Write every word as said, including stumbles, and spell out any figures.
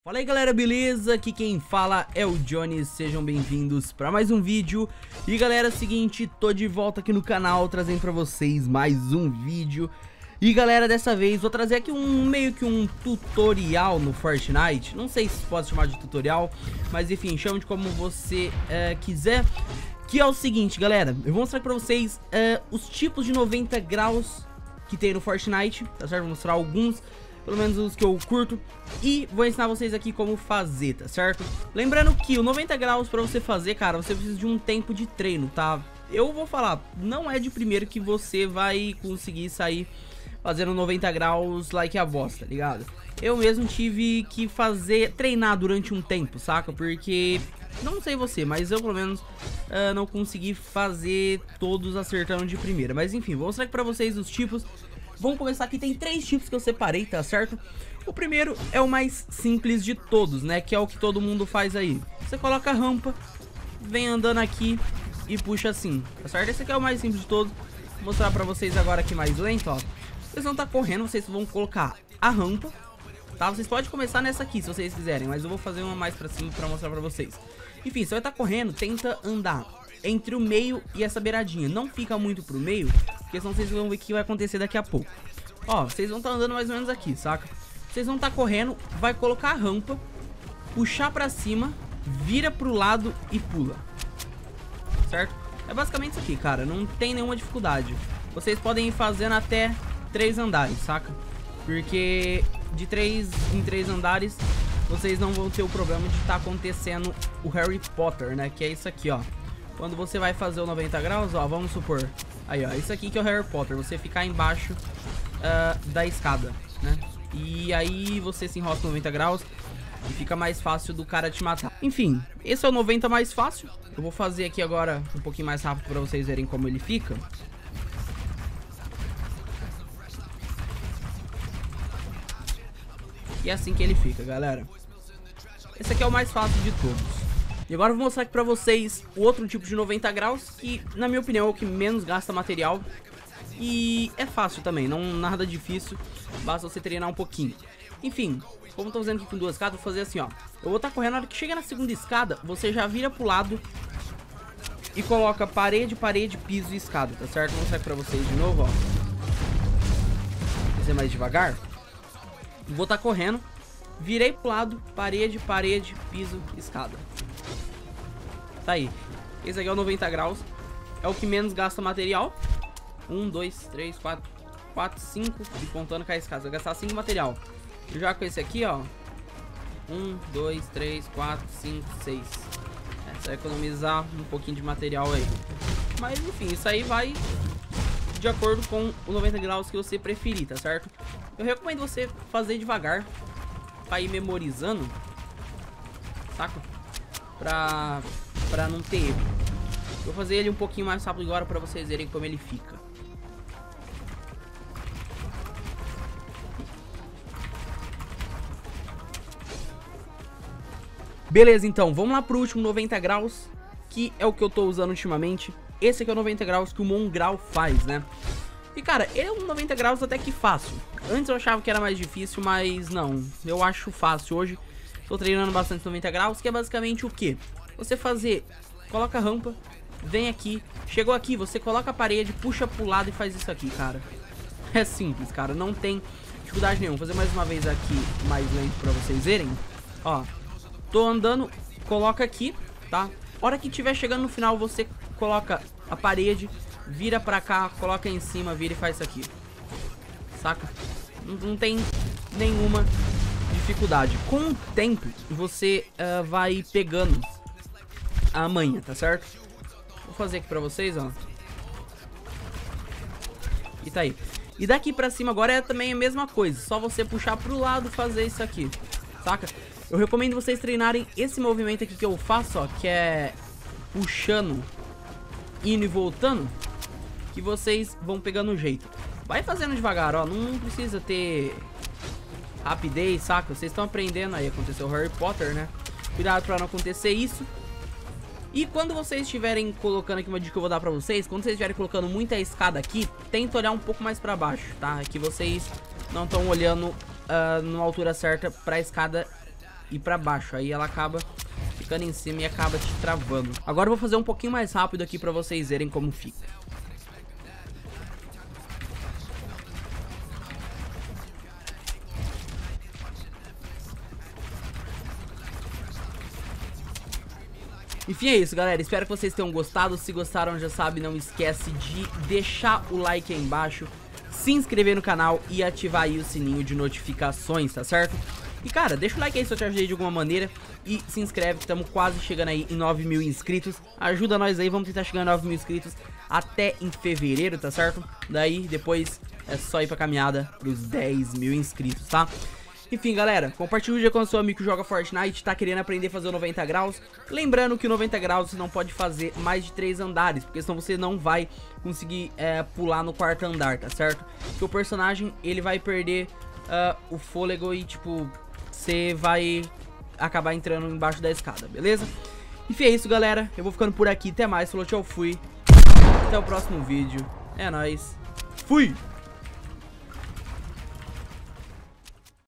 Fala aí galera, beleza? Aqui quem fala é o Johnny, sejam bem-vindos para mais um vídeo. E galera, é o seguinte, tô de volta aqui no canal trazendo para vocês mais um vídeo. E galera, dessa vez vou trazer aqui um meio que um tutorial no Fortnite. Não sei se pode chamar de tutorial, mas enfim, chame de como você é, quiser. Que é o seguinte galera, eu vou mostrar para vocês é, os tipos de noventa graus que tem no Fortnite, tá certo? Vou mostrar alguns, pelo menos os que eu curto, e vou ensinar vocês aqui como fazer, tá certo? Lembrando que o noventa graus pra você fazer, cara, você precisa de um tempo de treino, tá? Eu vou falar, não é de primeiro que você vai conseguir sair fazendo noventa graus like a bosta, tá ligado? Eu mesmo tive que fazer, treinar durante um tempo, saca? Porque, não sei você, mas eu pelo menos uh, não consegui fazer todos acertando de primeira. Mas enfim, vou mostrar aqui pra vocês os tipos. Vamos começar aqui, tem três tipos que eu separei, tá certo? O primeiro é o mais simples de todos, né? Que é o que todo mundo faz aí. Você coloca a rampa, vem andando aqui e puxa assim, tá certo? Esse aqui é o mais simples de todos. Vou mostrar pra vocês agora aqui mais lento, ó. Vocês vão estar correndo, vocês vão colocar a rampa, tá? Vocês podem começar nessa aqui, se vocês quiserem, mas eu vou fazer uma mais pra cima pra mostrar pra vocês. Enfim, você vai estar correndo, tenta andar entre o meio e essa beiradinha. Não fica muito pro meio, porque senão vocês vão ver o que vai acontecer daqui a pouco. Ó, vocês vão estar andando mais ou menos aqui, saca? Vocês vão estar correndo, vai colocar a rampa, puxar pra cima, vira pro lado e pula, certo? É basicamente isso aqui, cara, não tem nenhuma dificuldade. Vocês podem ir fazendo até três andares, saca? Porque de três em três andares vocês não vão ter o problema de estar acontecendo o Harry Potter, né? Que é isso aqui, ó. Quando você vai fazer o noventa graus, ó, vamos supor. Aí, ó, isso aqui que é o Harry Potter. Você ficar embaixo uh, da escada, né? E aí você se enrosca noventa graus e fica mais fácil do cara te matar. Enfim, esse é o noventa mais fácil. Eu vou fazer aqui agora um pouquinho mais rápido pra vocês verem como ele fica. E é assim que ele fica, galera. Esse aqui é o mais fácil de todos. E agora eu vou mostrar aqui pra vocês o outro tipo de noventa graus, que na minha opinião é o que menos gasta material. E é fácil também, não nada difícil, basta você treinar um pouquinho. Enfim, como eu tô fazendo aqui com duas escadas, vou fazer assim, ó. Eu vou estar correndo, na hora que chega na segunda escada, você já vira pro lado e coloca parede, parede, piso e escada, tá certo? Vou mostrar aqui pra vocês de novo, ó. Vou fazer mais devagar. Vou estar correndo, virei pro lado, parede, parede, piso, escada. Tá aí. Esse aqui é o noventa graus. É o que menos gasta material. um, dois, três, quatro, quatro, cinco. E contando com a escada. Vai gastar cinco material. Já com esse aqui, ó. um, dois, três, quatro, cinco, seis. É, você vai economizar um pouquinho de material aí. Mas enfim, isso aí vai de acordo com o noventa graus que você preferir, tá certo? Eu recomendo você fazer devagar, pra ir memorizando, saca? Pra, pra não ter erro. Vou fazer ele um pouquinho mais rápido agora pra vocês verem como ele fica. Beleza, então, vamos lá pro último noventa graus, que é o que eu tô usando ultimamente. Esse aqui é o noventa graus que o Mongrau faz, né? E cara, ele é um noventa graus até que fácil. Antes eu achava que era mais difícil, mas não, eu acho fácil hoje. Tô treinando bastante noventa graus, que é basicamente o que? Você fazer, coloca a rampa, vem aqui, chegou aqui, você coloca a parede, puxa pro lado e faz isso aqui, cara. É simples, cara, não tem dificuldade nenhuma. Vou fazer mais uma vez aqui, mais lento pra vocês verem. Ó, tô andando, coloca aqui, tá? Hora que tiver chegando no final, você coloca a parede, vira pra cá, coloca em cima, vira e faz isso aqui. Saca? Não, não tem nenhuma dificuldade. Com o tempo, você uh, vai pegando a manha, tá certo? Vou fazer aqui pra vocês, ó. E tá aí. E daqui pra cima agora é também a mesma coisa. Só você puxar pro lado e fazer isso aqui. Saca? Eu recomendo vocês treinarem esse movimento aqui que eu faço, ó. Que é puxando, indo e voltando. Que vocês vão pegando o jeito. Vai fazendo devagar, ó. Não precisa ter rapidez, saca? Vocês estão aprendendo aí. Aconteceu o Harry Potter, né? Cuidado pra não acontecer isso. E quando vocês estiverem colocando aqui, uma dica que eu vou dar pra vocês. Quando vocês estiverem colocando muita escada aqui, tenta olhar um pouco mais pra baixo, tá? É que vocês não estão olhando uh, numa altura certa pra escada ir pra baixo. Aí ela acaba ficando em cima e acaba te travando. Agora eu vou fazer um pouquinho mais rápido aqui pra vocês verem como fica. Enfim, é isso, galera. Espero que vocês tenham gostado. Se gostaram, já sabe, não esquece de deixar o like aí embaixo, se inscrever no canal e ativar aí o sininho de notificações, tá certo? E, cara, deixa o like aí se eu te ajudei de alguma maneira e se inscreve, que estamos quase chegando aí em nove mil inscritos. Ajuda nós aí, vamos tentar chegar em nove mil inscritos até em fevereiro, tá certo? Daí, depois, é só ir pra caminhada pros dez mil inscritos, tá? Enfim, galera, compartilha o vídeo com o seu amigo que joga Fortnite, tá querendo aprender a fazer o noventa graus. Lembrando que o noventa graus você não pode fazer mais de três andares, porque senão você não vai conseguir é, pular no quarto andar, tá certo? Porque o personagem, ele vai perder uh, o fôlego e, tipo, você vai acabar entrando embaixo da escada, beleza? Enfim, é isso, galera. Eu vou ficando por aqui. Até mais. Falou, tchau, fui. Até o próximo vídeo. É nóis. Fui!